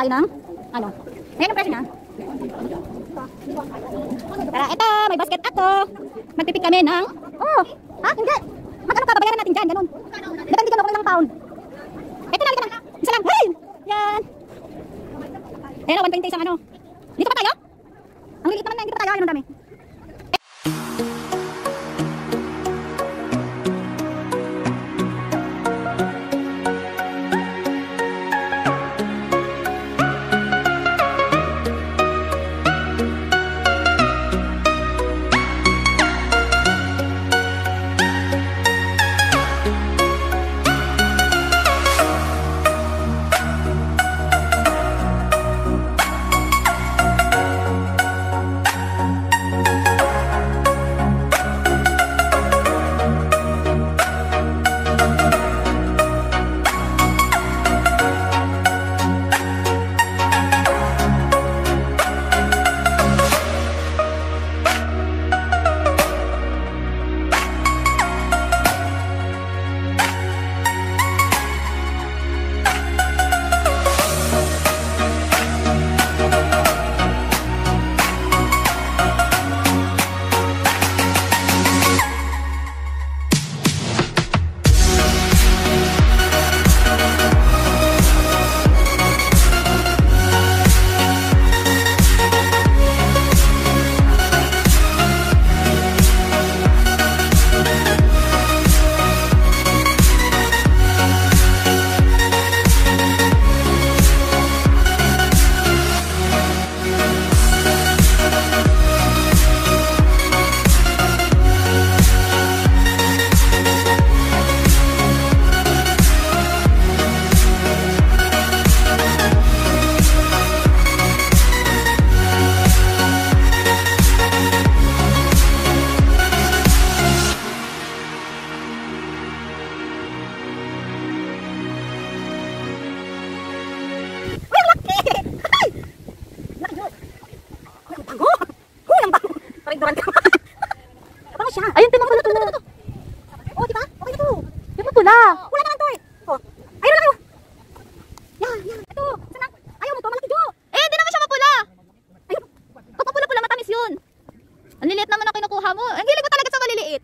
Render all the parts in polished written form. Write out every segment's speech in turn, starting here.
tayo ng, ano, ayan ang presyo niya. Tara, ito, may basket ako. Magpipig kami ng, oh, ha, hindi. Magkano ka, babayaran natin dyan, ganun. Depende ka ng ilang pound. Ito na, isa lang, hey! Yan. Ayan o, 120 isang ano. Dito pa tayo? Ang lilit naman na, dito pa tayo, yun ang dami. Ayun, timang pala ito. Oh, di ba? Okay na to. Yung pula. Wala naman to eh. Oh. Ayun na kayo. Yan, yan. Ito. Sana. Ayaw mo to. Malaki jo. Eh, di naman siya mapula. Ayun. Ito papula-pula, matamis yun. Ang liliit naman ang kinukuha mo. Ang hilig mo talaga sa maliliit.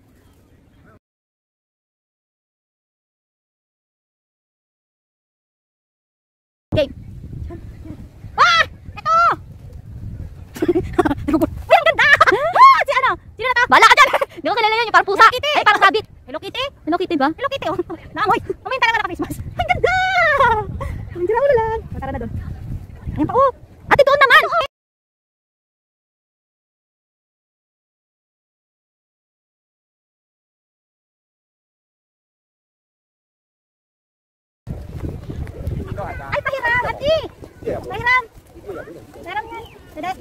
Okay. Ah! Ito! Uy, ang ganda! Ah! Si ano? Sino na to? Bala ka dyan! Hindi ko kilala yun, yung parang pusa. Ay, parang sabit. Hello Kitty? Hello Kitty ba? Hello Kitty, oh. Naamoy. Maminta naman naka-Christmas. Ang ganda! Ang ganda ulo lang. Tara na doon. Ayan pa, oh. Ate, doon naman! Ay, pahiram, ate! Pahiram! Pahiram yan. Dadat.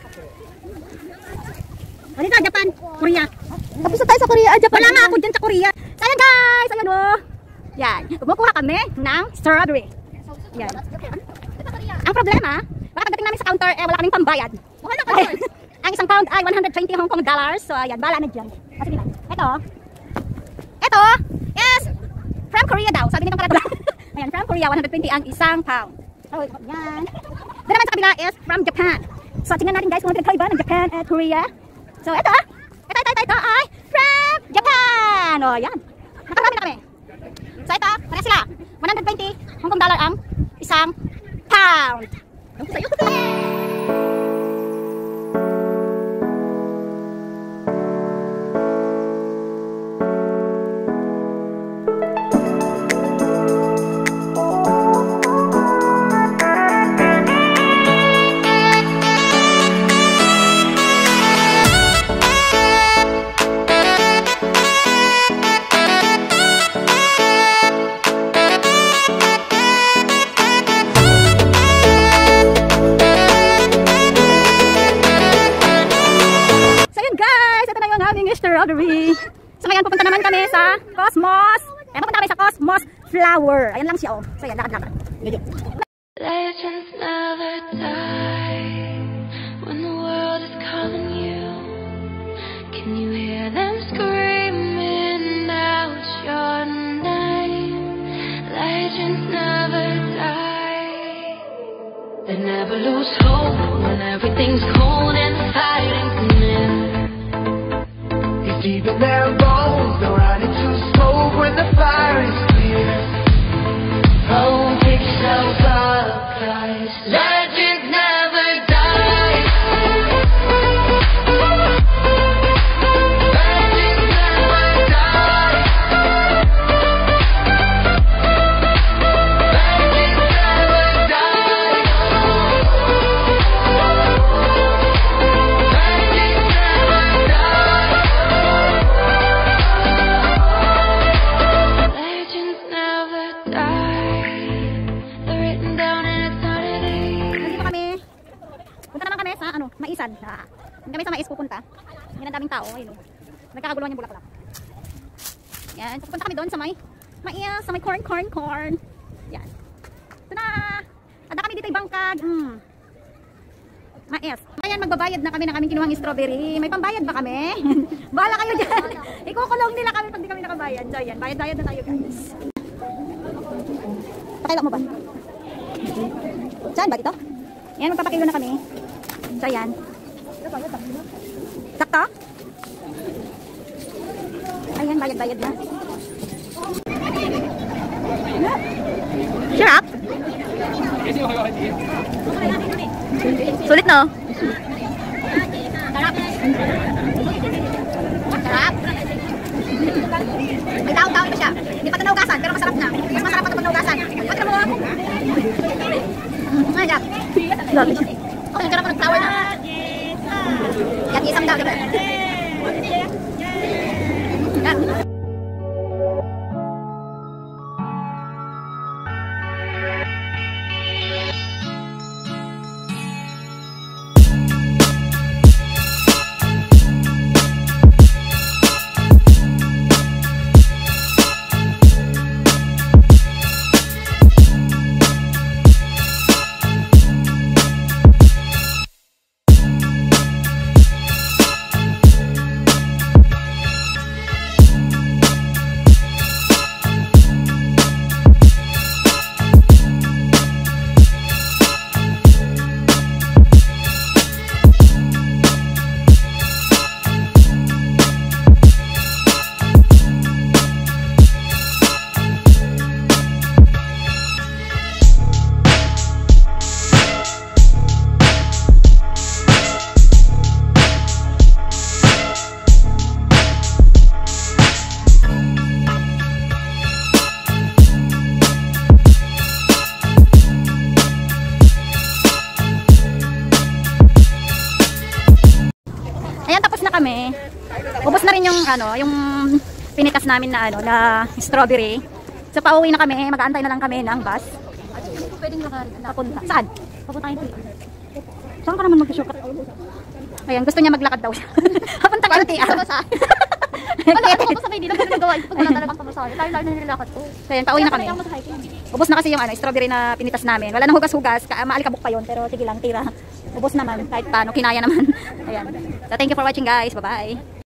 Halika, Japan, Korea. Tapos na tayo sa Korea. Japan. Wala nga ako dyan sa Korea. So, ayan guys, ayan o. Yan. Kumukuha kami ng strawberry. Yan. Ang problema, baka pagdating namin sa counter, eh wala kaming pambayad. Ang isang pound ay 120 Hong Kong dollars. So, ayan, bala na dyan. Sige lang. Ito is from Korea daw. Sabi nitong karatula. Ayan, from Korea, 120 ang isang pound. So, yan. Doon naman sa kabila is from Japan. So, tingnan natin guys kung ano pinagkaiba ng Japan at Korea. So, ito ay from Japan. O, yan. Nakarami na kami. So, ito, kaya sila. 120 Hong Kong dollar ang isang pound. Ang sa'yo ko strawberry. So ngayon pupunta naman kami sa Cosmos. Kaya pupunta kami sa Cosmos Flower. Ayan lang siya oh. So yan, lakad-lakad. Legends never die when the world is calling you. Can you hear them screaming out your name? Legends never die. their bones. They'll run into smoke when the fire is clear. Oh, pick yourself up, 'cause legends never die. Legends never die. Legends never die. Legends never die. Legends never die. They're written down and it's not an Nandito kami. Punta naman kami sa ano, Maisan. Hindi kami sa Mais pupunta. Yan ang daming tao. Ayun, oh. Nagkakaguluhan yung bulaklak. Yan. So, pupunta kami doon sa may mais, sa may corn. Yan. Ito na. Ada kami dito ibangkag. Mais. Ayan, magbabayad na kami ng aming kinuhang strawberry. May pambayad ba kami? Bahala kayo dyan. Ikukulong nila kami pag di kami nakabayad. So, yan. Bayad na tayo, guys. Pakilak mo ba? Saan ba dito? Yan, magpapakilo na kami. So, yan. Sakto? Ayan, bayad na. Sarap? Sulit, no? Sarap. May taong-taong pa siya. Hindi pa ito naugasan, pero masarap na. Mas masarap pa ito pag naugasan. Pagkara mo ako. Ay, God. Lovely. Okay, nagkaroon ko ng flower na. Yan, isang daw, diba? Yan. Ayan, tapos na kami. Ubos na rin yung ano, yung pinitas namin na ano, na strawberry. So pauwi na kami, mag-aantay na lang kami ng bus. Pwedeng papunta. Saan? Papunta kayo. Saan ka naman mag-shortcut? Ayan, gusto niya maglakad daw siya. Papunta ka LTR. Wala ako pa hindi naman nagawa. Pag wala talagang pamasahe. Tayo lang nililakad ko. So ayan, pauwi na kami. Ubos na kasi yung ano, strawberry na pinitas namin. Wala nang hugas-hugas, maalikabok pa yun, pero sige lang, tira. Ubos naman, kahit paano, kinaya naman. Ayan. So thank you for watching, guys. Bye-bye.